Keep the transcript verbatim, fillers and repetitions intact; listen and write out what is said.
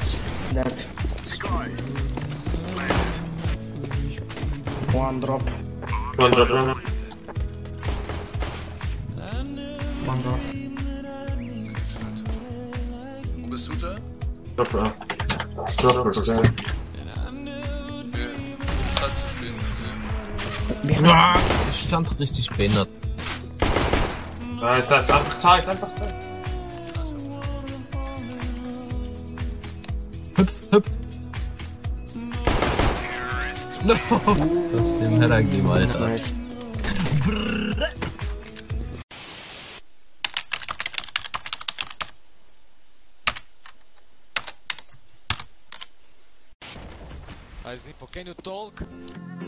Dead. One drop. One drop, one. One drop. Wo bist du da? Drop, drop. Drop, drop. Okay. Zeit zu spielen. Ah, ich stand richtig behindert. Da ist das. Einfach Zeit, einfach Zeit. Hüpf, hüpf. No. Du hast den Header gegeben, Alter. Nice. Guys, Nipo, can you talk?